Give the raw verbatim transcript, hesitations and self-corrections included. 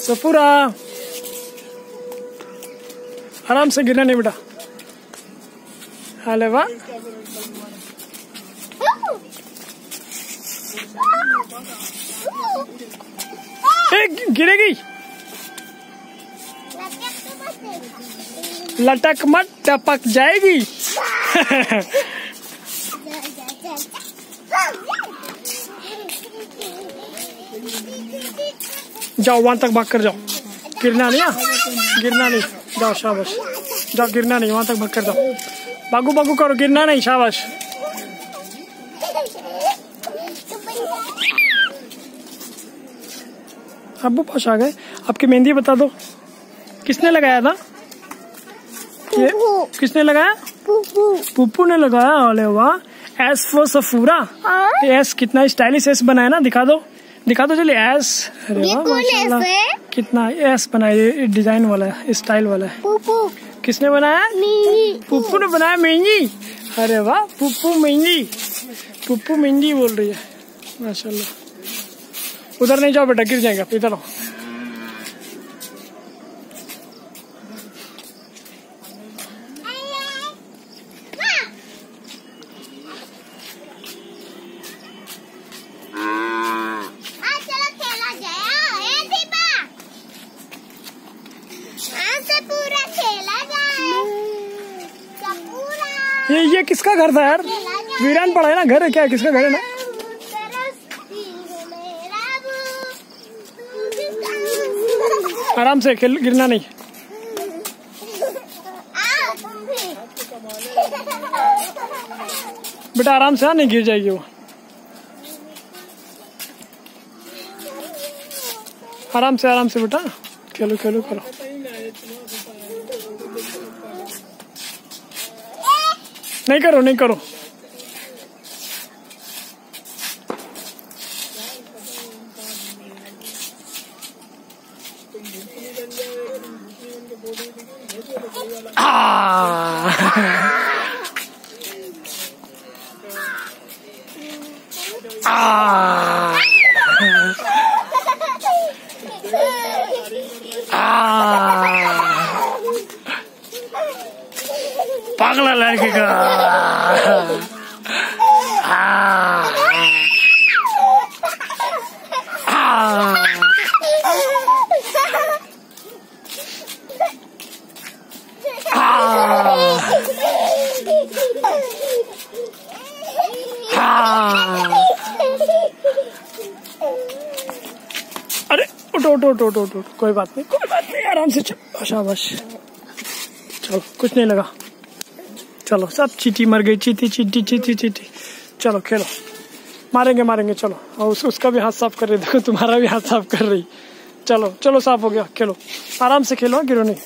सफूरा आराम से, गिरना नहीं बेटा। हाले वाह, गिरेगी। लटक मत, टपक जाएगी। जाओ वहां तक भाग कर जाओ, गिरना नहीं, गिरना नहीं, जाओ शाबाश, जाओ गिरना नहीं, वहां तक भाग कर जाओ, भागू भागू करो, गिरना नहीं, शाबाश। अब्बू पास आ गए। आपकी मेहंदी बता दो, किसने लगाया था ये? किसने लगाया? पुप्पू ने लगाया। अरे वाह, एस फॉर सफूरा। एस कितना स्टाइलिश एस बनाया ना, दिखा दो, दिखा दो चलिए एस। अरे वाह माशाल्लाह, कितना एस बनाया, डिजाइन वाला है, स्टाइल वाला है। किसने बनाया? पुप्पू ने बनाया मेहंदी। अरे वाह, पुप्पू मेहंदी, पुप्पू मेहंदी बोल रही है, माशाल्लाह। उधर नहीं जाओ बेटा, गिर जाएगा, इधर आओ। ये ये किसका घर था यार? वीरान पड़ा है ना घर, है क्या? किसका घर है ना? आराम से खेल, गिरना नहीं। बेटा आराम से, नहीं गिर जाएगी वो। आराम से, आराम से बेटा, खेलो खेलो करो। नहीं करो, नहीं करो। आ पागला लड़के का। अरे उठो उठो उठो उठो उठो, कोई बात नहीं, कोई बात नहीं, आराम से चलो, शाबाश। चलो कुछ नहीं लगा, चलो सब चींटी मर गई, चींटी चींटी चींटी चींटी। चलो खेलो, मारेंगे मारेंगे, चलो। और उस, उसका भी हाथ साफ कर रही, देखो तुम्हारा भी हाथ साफ कर रही। चलो चलो, साफ हो गया, खेलो आराम से, खेलो गिरो नहीं।